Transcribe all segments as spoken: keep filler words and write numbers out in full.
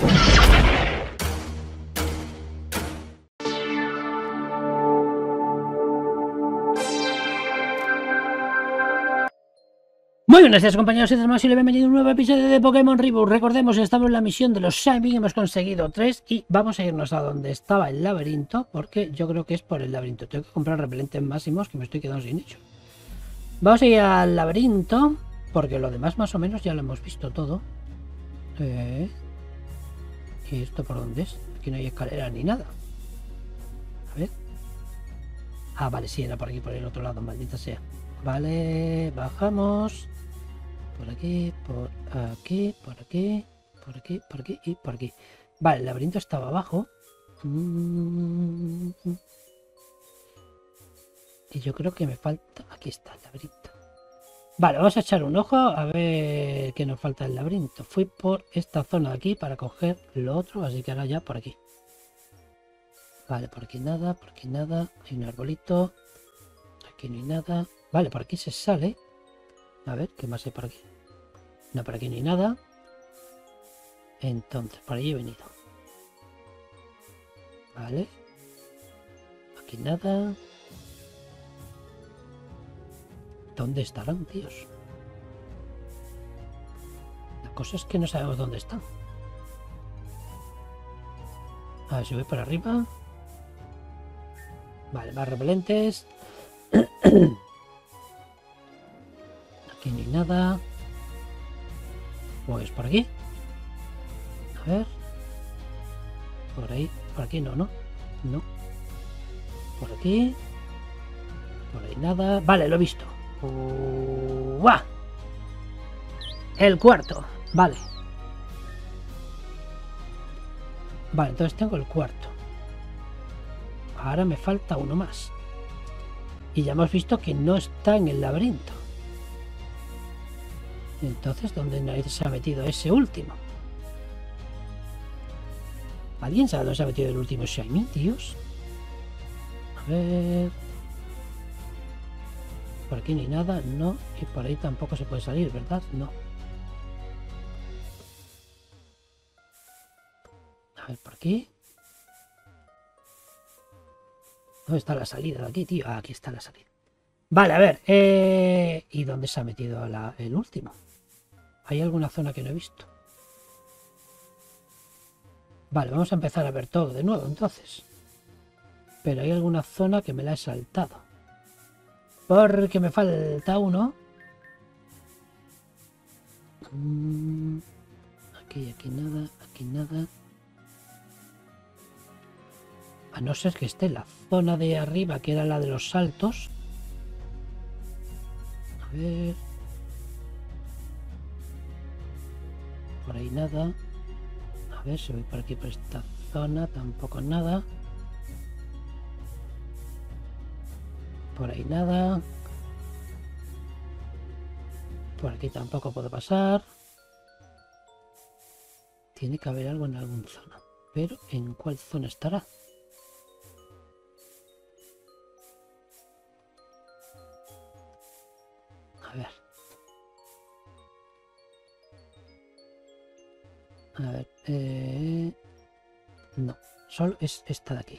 Muy buenas días, compañeros y demás, y bienvenido a un nuevo episodio de Pokémon Reboot. Recordemos, estamos en la misión de los Shiny, hemos conseguido tres y vamos a irnos a donde estaba el laberinto, porque yo creo que es por el laberinto. Tengo que comprar repelentes máximos que me estoy quedando sin ellos. Vamos a ir al laberinto, porque lo demás más o menos ya lo hemos visto todo. Eh... ¿Y esto por dónde es? Aquí no hay escalera ni nada. A ver. Ah, vale, sí, era por aquí, por el otro lado, maldita sea. Vale, bajamos. Por aquí, por aquí, por aquí, por aquí, por aquí y por aquí. Vale, el laberinto estaba abajo. Y yo creo que me falta... Aquí está el laberinto. Vale, vamos a echar un ojo a ver qué nos falta del laberinto. Fui por esta zona de aquí para coger lo otro, así que ahora ya por aquí. Vale, por aquí nada, por aquí nada. Hay un arbolito. Aquí no hay nada. Vale, por aquí se sale. A ver, ¿qué más hay por aquí? No, por aquí no hay nada. Entonces, por ahí he venido. Vale. Aquí nada. ¿Dónde estarán, tíos? La cosa es que no sabemos dónde están. A ver si voy por arriba. Vale, más repelentes. Aquí no hay nada. Pues por aquí. A ver. Por ahí. Por aquí no, ¿no? No. Por aquí. Por ahí nada. Vale, lo he visto. ¡Uah! El cuarto. Vale. Vale, entonces tengo el cuarto. Ahora me falta uno más. Y ya hemos visto que no está en el laberinto. Entonces, ¿dónde narices se ha metido ese último? ¿Alguien sabe dónde se ha metido el último Shiny, tíos? A ver... Por aquí ni nada, no. Y por ahí tampoco se puede salir, ¿verdad? No. A ver, por aquí. ¿Dónde está la salida de aquí, tío? Ah, aquí está la salida. Vale, a ver. Eh... ¿Y dónde se ha metido la... el último? ¿Hay alguna zona que no he visto? Vale, vamos a empezar a ver todo de nuevo, entonces. Pero hay alguna zona que me la he saltado. Porque me falta uno. Mm, aquí, aquí nada, aquí nada. A no ser que esté la zona de arriba, que era la de los saltos. A ver. Por ahí nada. A ver si voy por aquí por esta zona. Tampoco nada. Por ahí nada. Por aquí tampoco puedo pasar. Tiene que haber algo en alguna zona. Pero ¿en cuál zona estará? A ver. A ver. Eh... No. Solo es esta de aquí.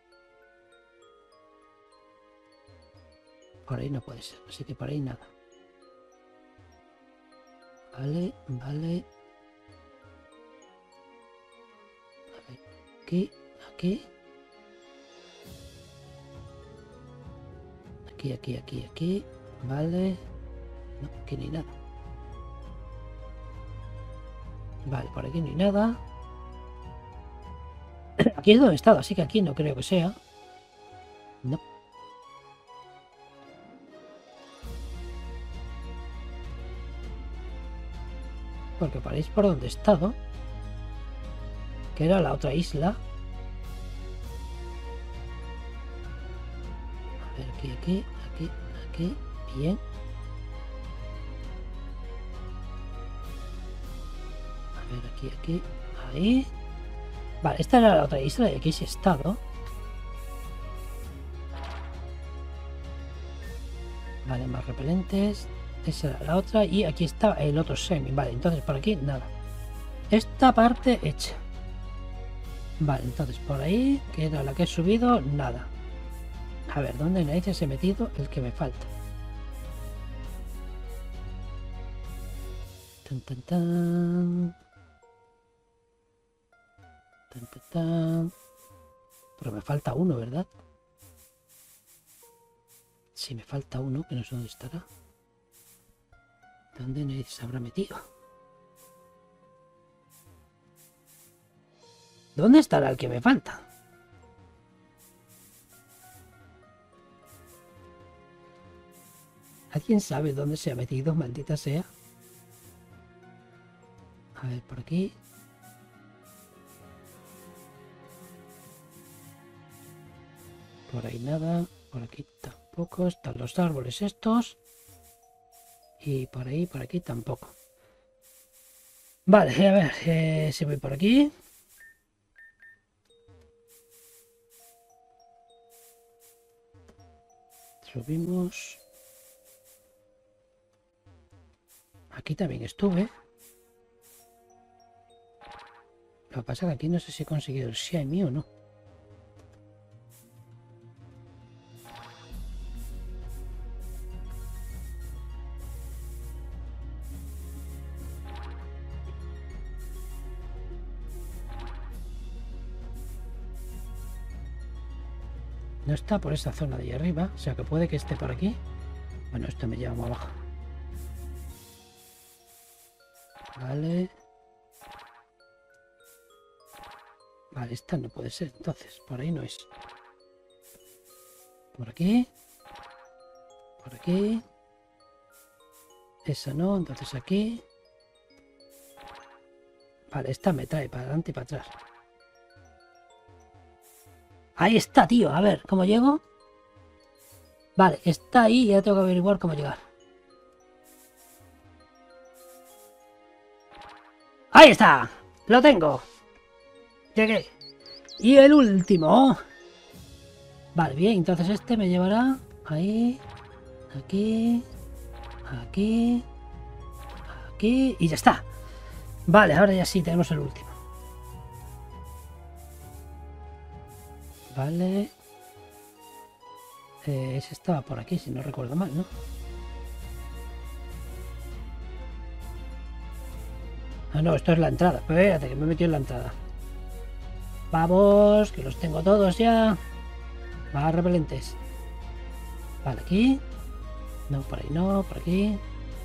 Por ahí no puede ser, así que por ahí nada. Vale, vale. A ver, aquí, aquí. Aquí, aquí, aquí, aquí. Vale. No, aquí ni nada. Vale, por aquí no hay nada. Aquí es donde he estado, así que aquí no creo que sea. No. Porque paréis por donde he estado, que era la otra isla. A ver, aquí, aquí, aquí, aquí, bien. A ver, aquí, aquí, ahí. Vale, esta era la otra isla y aquí sí he estado. Vale, más repelentes. Esa era la otra y aquí está el otro semi. Vale, entonces por aquí nada. Esta parte hecha. Vale, entonces por ahí, que era la que he subido, nada. A ver, ¿dónde narices he metido el que me falta? Tan, tan, tan. Tan, tan, tan. Pero me falta uno, ¿verdad? Si me falta uno, que no sé dónde estará. ¿Dónde narices habrá metido? ¿Dónde estará el que me falta? ¿Alguien sabe dónde se ha metido? Maldita sea. A ver, por aquí. Por ahí nada. Por aquí tampoco. Están los árboles estos. Y por ahí, por aquí tampoco. Vale, a ver eh, si voy por aquí. Subimos. Aquí también estuve. Lo que pasa es que aquí no sé si he conseguido el Shiny o no. No está por esa zona de ahí arriba, o sea que puede que esté por aquí. Bueno, esto me lleva muy abajo. Vale. Vale, esta no puede ser, entonces, por ahí no es. Por aquí. Por aquí. Esa no, entonces aquí. Vale, esta me trae para adelante y para atrás. Ahí está, tío. A ver, ¿cómo llego? Vale, está ahí y ya tengo que averiguar cómo llegar. ¡Ahí está! ¡Lo tengo! Llegué. Y el último. Vale, bien, entonces este me llevará ahí, aquí, aquí, aquí y ya está. Vale, ahora ya sí tenemos el último. Vale. Eh, ese estaba por aquí, si no recuerdo mal, ¿no? Ah, no, esto es la entrada. Espérate, que me he metido en la entrada. Vamos, que los tengo todos ya. Más repelentes. Vale, aquí. No, por ahí no, por aquí.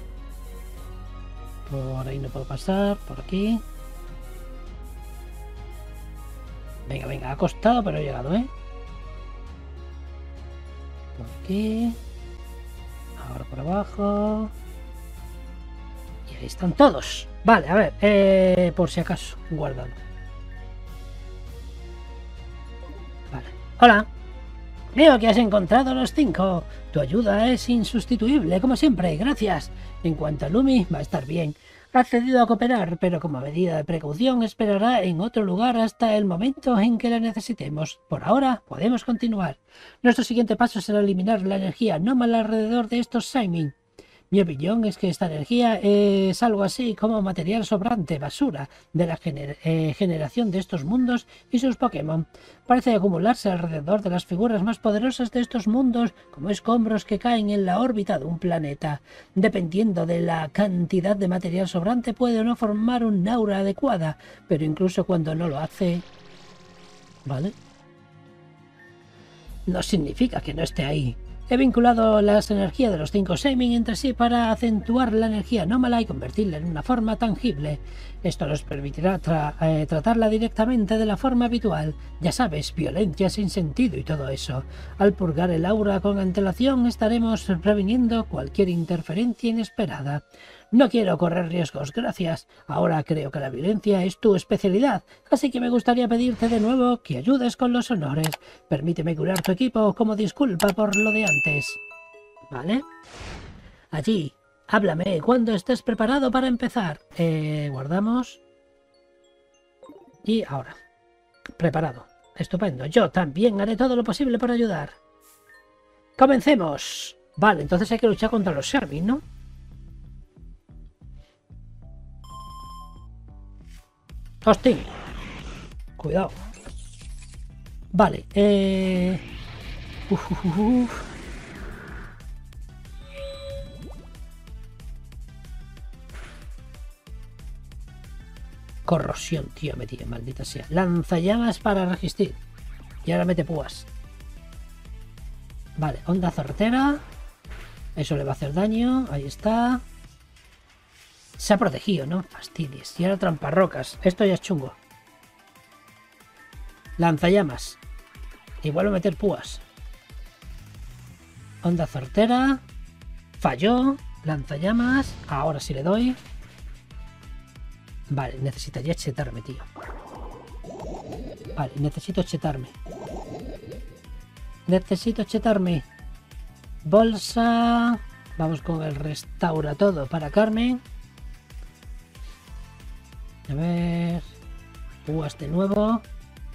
Por ahí no puedo pasar, por aquí. Venga, venga, ha costado, pero he llegado, ¿eh? Por aquí. Ahora por abajo. Y ahí están todos. Vale, a ver, eh, por si acaso, guardado. Vale. Hola. Veo que has encontrado los cinco. Tu ayuda es insustituible, como siempre. Gracias. En cuanto a Lumi, va a estar bien. Ha accedido a cooperar, pero como medida de precaución esperará en otro lugar hasta el momento en que la necesitemos. Por ahora, podemos continuar. Nuestro siguiente paso será eliminar la energía anómala alrededor de estos Saimin. Mi opinión es que esta energía es algo así como material sobrante, basura, de la gener eh, generación de estos mundos y sus Pokémon. Parece acumularse alrededor de las figuras más poderosas de estos mundos como escombros que caen en la órbita de un planeta. Dependiendo de la cantidad de material sobrante puede o no formar un aura adecuada, pero incluso cuando no lo hace... ¿Vale? No significa que no esté ahí. He vinculado las energías de los cinco Saimin entre sí para acentuar la energía anómala y convertirla en una forma tangible. Esto nos permitirá tra eh, tratarla directamente de la forma habitual. Ya sabes, violencia sin sentido y todo eso. Al purgar el aura con antelación estaremos previniendo cualquier interferencia inesperada. No quiero correr riesgos, gracias. Ahora creo que la violencia es tu especialidad, así que me gustaría pedirte de nuevo que ayudes con los honores. Permíteme curar tu equipo como disculpa por lo de antes. ¿Vale? Allí, háblame cuando estés preparado para empezar. Eh, guardamos. Y ahora. Preparado. Estupendo. Yo también haré todo lo posible por ayudar. ¡Comencemos! Vale, entonces hay que luchar contra los Sherby, ¿no? ¡Hostia! Cuidado. Vale, eh... Uf, uf, uf, uf. Corrosión, tío, me tío, maldita sea. Lanzallamas para resistir. Y ahora mete púas. Vale, onda certera. Eso le va a hacer daño. Ahí está. Se ha protegido, ¿no? Fastidies. Y ahora tramparrocas. Esto ya es chungo. Lanzallamas. Y vuelvo a meter púas. Onda certera. Falló. Lanzallamas. Ahora sí le doy. Vale, necesitaría chetarme, tío. Vale, necesito chetarme. Necesito chetarme. Bolsa. Vamos con el restaura todo para Carmen. A ver. Púas de nuevo.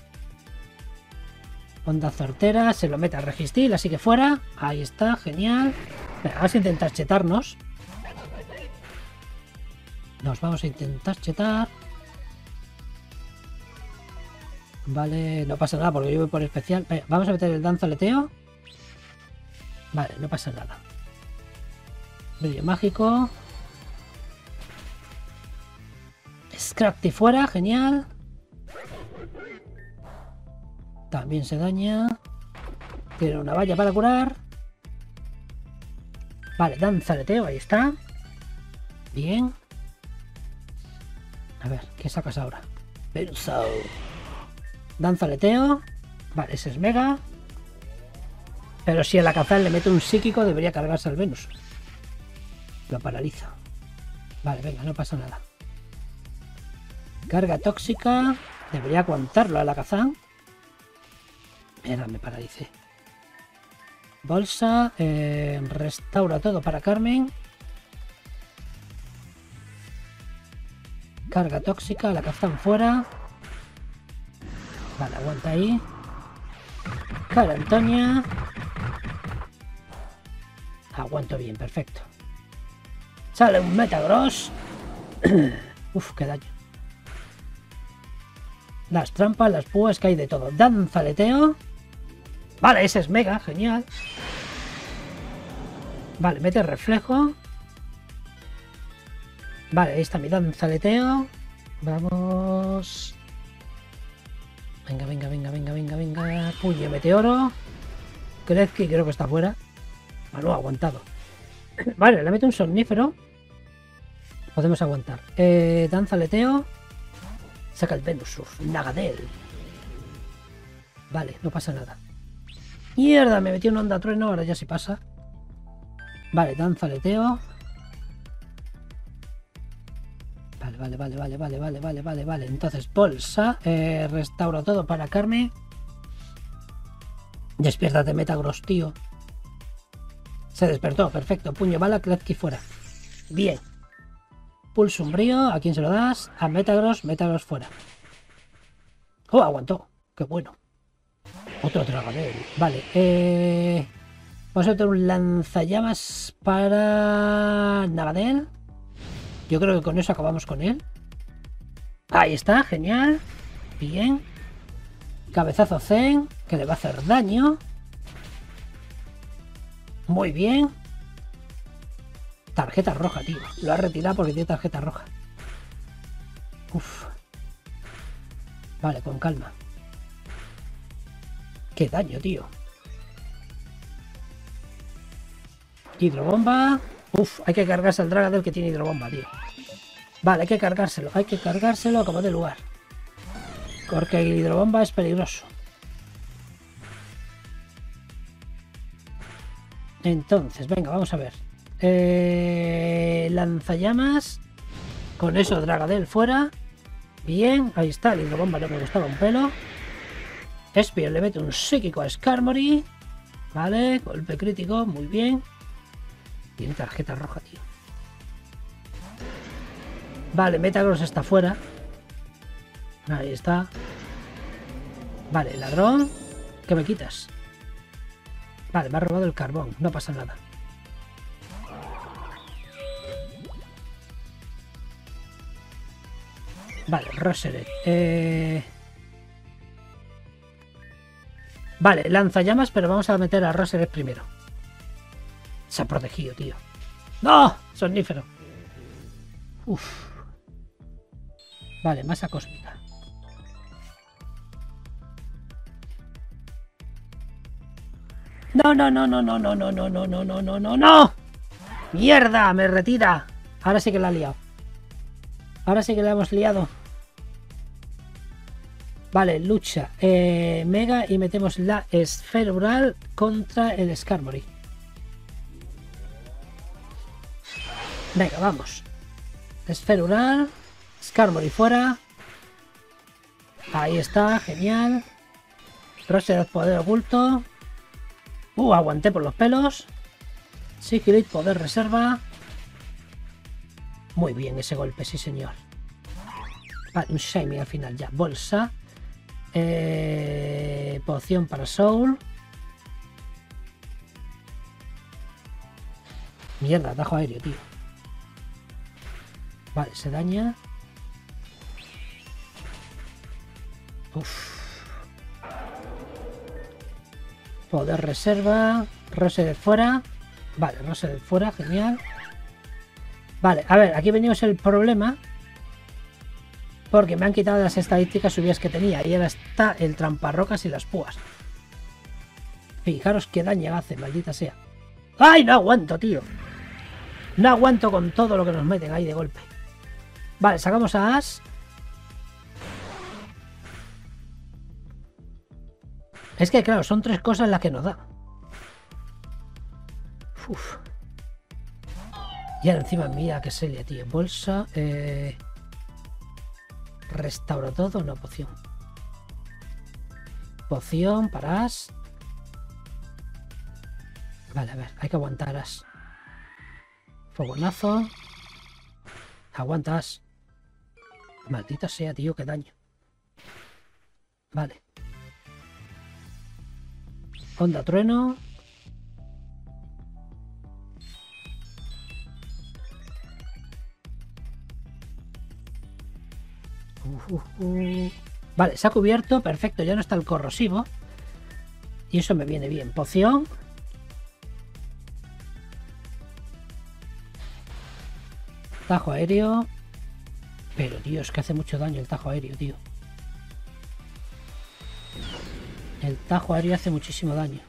Onda certera. Se lo mete a resistir, así que fuera. Ahí está, genial. Venga, vamos a intentar chetarnos. Nos vamos a intentar chetar. Vale, no pasa nada porque yo voy por especial. Venga, vamos a meter el danza aleteo. Vale, no pasa nada. Brillo mágico. Scrafty fuera, genial. También se daña. Tiene una valla para curar. Vale, danza aleteo, ahí está. Bien. A ver, ¿qué sacas ahora? Pensado. Danza aleteo. Vale, ese es mega. Pero si a la Alakazam le mete un psíquico, debería cargarse al Venus. Lo paraliza. Vale, venga, no pasa nada. Carga tóxica. Debería aguantarlo a la Alakazam. Mira, me paralicé. Bolsa. Eh, restaura todo para Carmen. Carga tóxica, la Alakazam fuera. Vale, aguanta ahí. Cara Antonia. Aguanto bien, perfecto. Sale un Metagross. Uf, qué daño. Las trampas, las púas, que hay de todo. Danza aleteo. Vale, ese es mega, genial. Vale, mete reflejo. Vale, ahí está mi danza aleteo. Vamos. Venga, venga, venga, venga, venga, venga. Puño meteoro. Gretzky creo que está fuera. Ah, no, aguantado. Vale, le meto un somnífero. Podemos aguantar. Eh, danza aleteo. Saca el Venusaur. Nagadel. Vale, no pasa nada. Mierda, me metí una onda trueno. Ahora ya se pasa. Vale, danza aleteo. Vale, vale, vale, vale, vale, vale, vale, vale, vale. Entonces, bolsa. Eh, restaura todo para Carmen. Despiértate, Metagross, tío. Se despertó, perfecto. Puño bala, Gretzky fuera. Bien. Pulso umbrío, ¿a quién se lo das? A Metagross, Metagross fuera. Oh, aguantó. Qué bueno. Otro Dragonel. Vale, eh... vamos a meter un lanzallamas para Nagadel. Yo creo que con eso acabamos con él. Ahí está, genial. Bien. Cabezazo Zen, que le va a hacer daño. Muy bien. Tarjeta roja, tío. Lo ha retirado porque tiene tarjeta roja. Uf. Vale, con calma. Qué daño, tío. Hidrobomba. Uf, hay que cargarse al Dragadel que tiene hidrobomba, tío. Vale, hay que cargárselo. Hay que cargárselo como de lugar. Porque el hidrobomba es peligroso. Entonces, venga, vamos a ver. Eh, lanzallamas. Con eso, Dragadel fuera. Bien, ahí está. El hidrobomba no me gustaba un pelo. Espio le mete un psíquico a Skarmory. Vale, golpe crítico, muy bien. Tiene tarjeta roja, tío. Vale, Metagross está fuera. Ahí está. Vale, ladrón. ¿Qué me quitas? Vale, me ha robado el carbón. No pasa nada. Vale, Rosereth. Eh... Vale, lanzallamas, pero vamos a meter a Rosereth primero. Se ha protegido, tío. ¡No! Somnífero. Uf. Vale, masa cósmica. No, no, no, no, no, no, no, no, no, no, no, no, no, no. ¡Mierda! Me retira. Ahora sí que la ha liado. Ahora sí que la hemos liado. Vale, lucha. Eh, mega y metemos la esferural contra el Skarmory. Venga, vamos. Esferural. Skarmory fuera. Ahí está, genial. Rosereth, poder oculto. Uh, aguanté por los pelos. Sigilid, poder reserva. Muy bien ese golpe, sí señor. Vale, un Shiny al final ya. Bolsa. Eh, poción para Soul. Mierda, atajo aéreo, tío. Vale, se daña. Uf. Poder reserva. Rose de fuera. Vale, Rose de fuera, genial. Vale, a ver, aquí venimos el problema. Porque me han quitado las estadísticas subidas que tenía. Y ahora está el tramparrocas y las púas. Fijaros qué daño hace, maldita sea. ¡Ay, no aguanto, tío! No aguanto con todo lo que nos meten ahí de golpe. Vale, sacamos a Ash. Es que claro, son tres cosas las que nos da. Uf. Y ahora encima mira que Celia, tío. Bolsa. Eh... Restaura todo, no, poción. Poción para Ash. Vale, a ver, hay que aguantar Ash. Fogonazo. Aguanta Ash. Maldita sea, tío, qué daño. Vale. Onda trueno. Uh, uh, uh. Vale, se ha cubierto. Perfecto, ya no está el corrosivo. Y eso me viene bien. Poción. Tajo aéreo. Pero, tío, es que hace mucho daño el tajo aéreo, tío. El tajo aéreo hace muchísimo daño.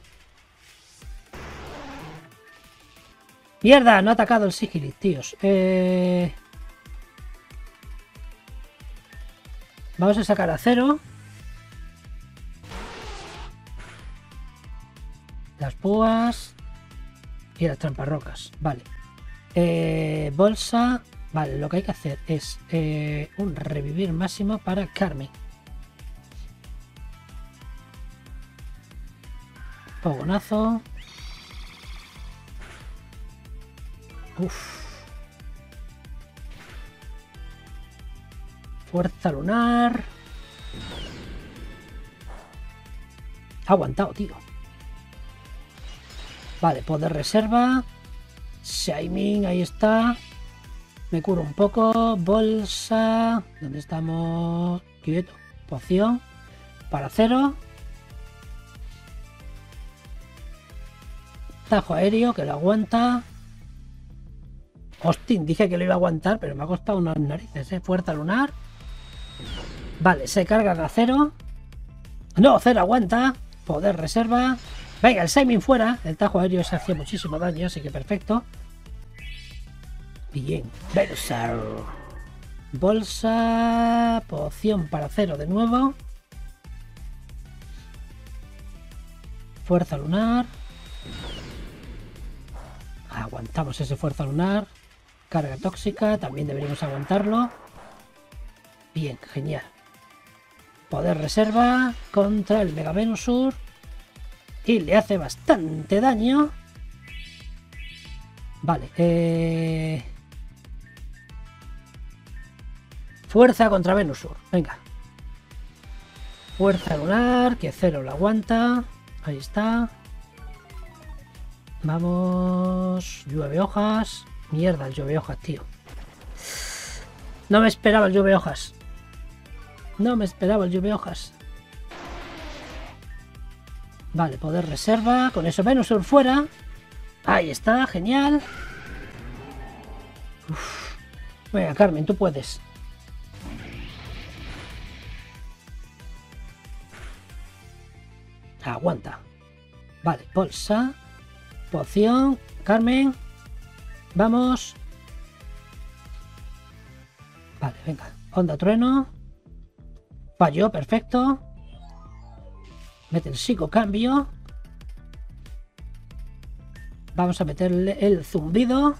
¡Mierda! No ha atacado el Sigilid, tíos. Eh... Vamos a sacar a cero. Las púas. Y las tramparrocas. Vale. Eh, bolsa. Vale, lo que hay que hacer es eh, un revivir máximo para Carmen. Fogonazo. Uf. Fuerza lunar. Ha aguantado, tío. Vale, poder reserva. Shining, ahí está. Me curo un poco. Bolsa. ¿Dónde estamos? Quieto. Poción. Para cero. Tajo aéreo, que lo aguanta. Hostia, dije que lo iba a aguantar, pero me ha costado unas narices, ¿eh? Fuerza lunar. Vale, se carga a cero. No, cero aguanta. Poder reserva. Venga, el Shining fuera. El tajo aéreo se hacía muchísimo daño, así que perfecto. Bien. Venusaur. Bolsa. Poción para cero de nuevo. Fuerza lunar. Aguantamos ese fuerza lunar. Carga tóxica. También deberíamos aguantarlo. Bien, genial. Poder reserva contra el Mega Venusaur. Y le hace bastante daño. Vale. Eh... Fuerza contra Venusaur. Venga. Fuerza lunar. Que cero lo aguanta. Ahí está. Vamos. Llueve hojas. Mierda, el llueve hojas, tío. No me esperaba el llueve hojas. No me esperaba el lluvia hojas. Vale, poder reserva. Con eso Venusaur fuera. Ahí está, genial. Uf. Venga, Carmen, tú puedes. Aguanta. Vale, bolsa. Poción. Carmen. Vamos. Vale, venga. Onda trueno. Falló, perfecto. Mete el psicocambio. Vamos a meterle el zumbido.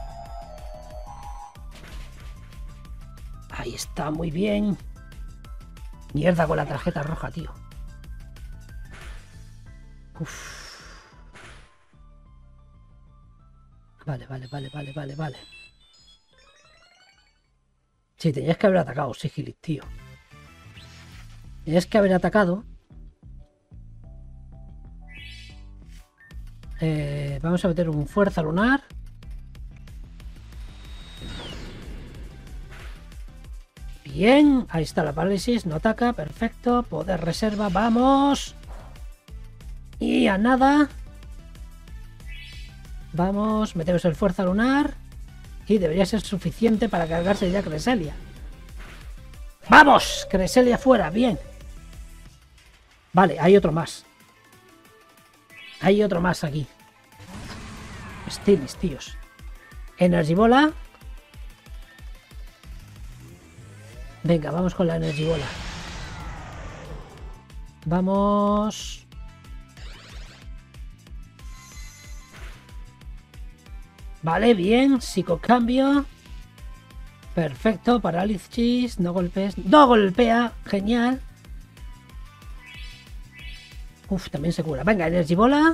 Ahí está, muy bien. Mierda con la tarjeta roja, tío. Uf. Vale, vale, vale, vale, vale, vale. Sí, tenías que haber atacado, Sigilyph, tío. Tenías que haber atacado. Eh, vamos a meter un fuerza lunar. Bien, ahí está la parálisis, no ataca, perfecto. Poder reserva, vamos. Y a nada. Vamos, metemos el fuerza lunar. Y debería ser suficiente para cargarse ya Cresselia. ¡Vamos! Cresselia fuera, bien. Vale, hay otro más. Hay otro más aquí. Steelix, tíos. Energy Bola. Venga, vamos con la Energy Bola. Vamos. Vale, bien. Psicocambio. Perfecto. Parálisis. No golpes. No golpea. Genial. Uf, también se cura. Venga, Energy Bola.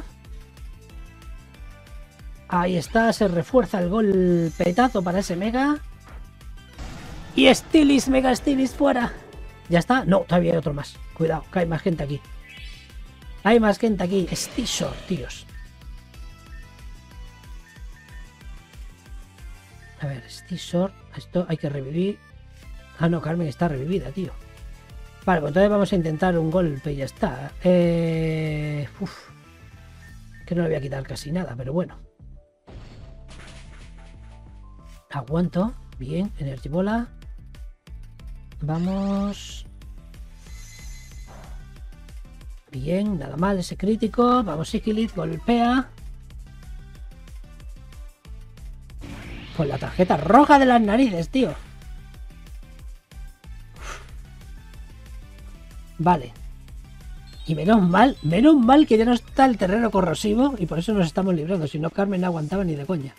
Ahí está. Se refuerza el golpetazo para ese Mega. Y Steelix, Mega Steelix fuera. ¿Ya está? No, todavía hay otro más. Cuidado, que hay más gente aquí. Hay más gente aquí. Stizzor, tíos. A ver, Stizzor. Esto hay que revivir. Ah, no, Carmen está revivida, tío. Vale, pues entonces vamos a intentar un golpe y ya está. Eh... Uf. Que no le voy a quitar casi nada, pero bueno. Aguanto. Bien, Energy Bola. Vamos. Bien, nada mal ese crítico. Vamos, Sigilyph, golpea. Con la tarjeta roja de las narices, tío. Uf. Vale. Y menos mal, menos mal que ya no está el terreno corrosivo y por eso nos estamos librando. Si no, Carmen no aguantaba ni de coña.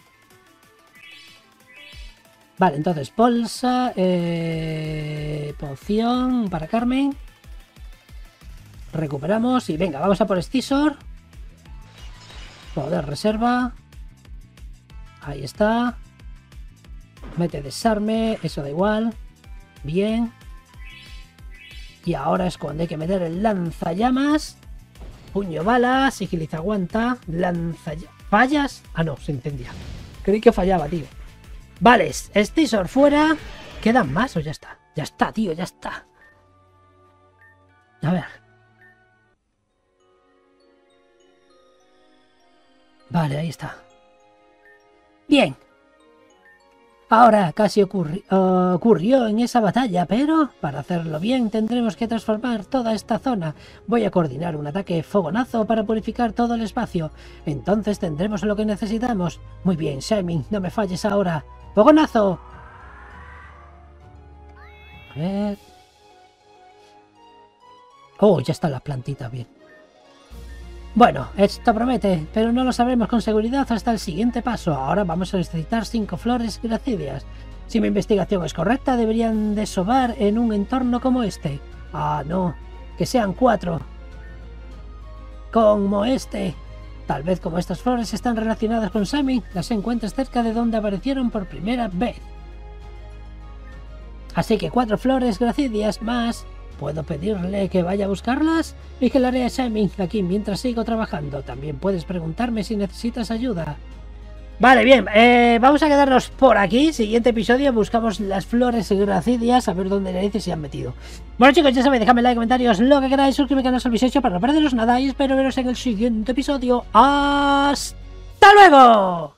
Vale, entonces, bolsa, eh, poción para Carmen. Recuperamos y venga, vamos a por Stizzor. Poder reserva. Ahí está. Mete desarme, eso da igual. Bien. Y ahora es cuando hay que meter el lanzallamas. Puño bala, Sigilyph aguanta. Lanzallamas. ¿Fallas? Ah, no, se incendia. Creí que fallaba, tío. Vale, Stizzor fuera. ¿Quedan más o ya está? Ya está, tío, ya está. A ver. Vale, ahí está. Bien. Ahora casi ocurri uh, ocurrió en esa batalla, pero para hacerlo bien tendremos que transformar toda esta zona. Voy a coordinar un ataque fogonazo para purificar todo el espacio. Entonces tendremos lo que necesitamos. Muy bien, Shining, no me falles ahora. ¡Fogonazo! A ver... Oh, ya está la plantita, bien. Bueno, esto promete, pero no lo sabremos con seguridad hasta el siguiente paso. Ahora vamos a necesitar cinco flores gracidias. Si mi investigación es correcta, deberían desovar en un entorno como este. Ah, no, que sean cuatro. Como este. Tal vez como estas flores están relacionadas con Sammy, las encuentres cerca de donde aparecieron por primera vez. Así que cuatro flores gracidias más. ¿Puedo pedirle que vaya a buscarlas? Vigilaré a Sammy aquí mientras sigo trabajando. También puedes preguntarme si necesitas ayuda. Vale, bien, eh, vamos a quedarnos por aquí. Siguiente episodio, buscamos las flores gracidias, a ver dónde narices se han metido. Bueno chicos, ya sabéis, dejadme like, comentarios, lo que queráis, suscribirme al canal si habéis hecho para no perderos nada y espero veros en el siguiente episodio. ¡Hasta luego!